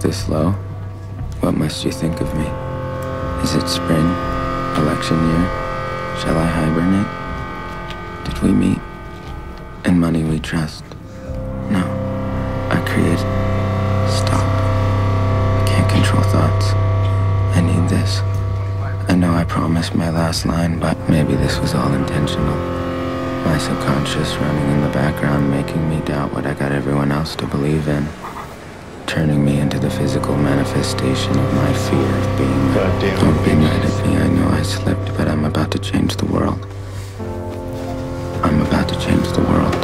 this low, what must you think of me? Is it spring? Election year? Shall I hibernate? Did we meet? In money we trust? No. I create. Stop. I can't control thoughts. I need this. I know I promised my last line, but maybe this was all intentional. My subconscious running in the background, making me doubt what I got everyone else to believe in. Turning me into the physical manifestation of my fear of being there. Don't be mad at me, I know I slipped, but I'm about to change the world. I'm about to change the world.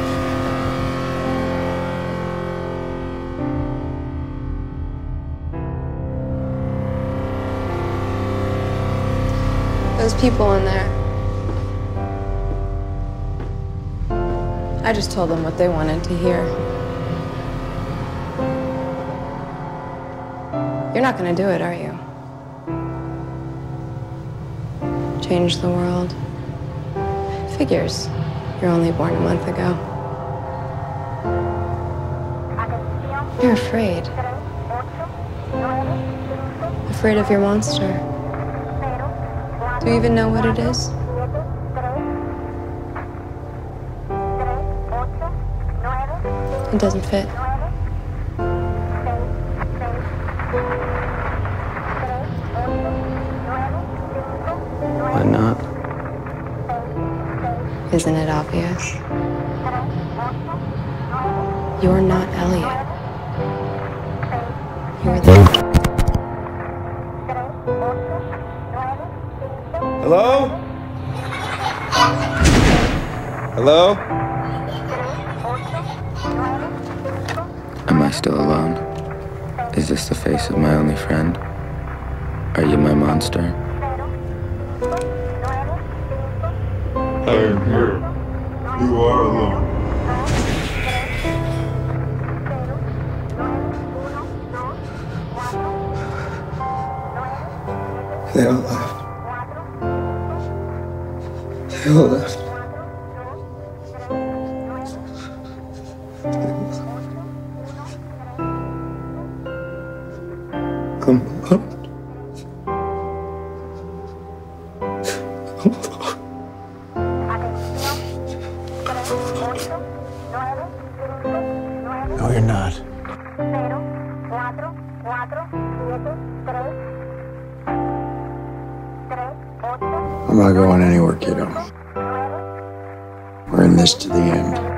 Those people in there. I just told them what they wanted to hear. You're not gonna do it, are you? Change the world. Figures. You're only born a month ago. You're afraid. Afraid of your monster. Do you even know what it is? It doesn't fit. Why not? Isn't it obvious? You're not Elliot. You're the... Hello? Hello? Am I still alone? Is this the face of my only friend? Are you my monster? I am here. You are alone. They all left. They all left. I'm alone. No, you're not. I'm not going anywhere, kiddo. We're in this to the end.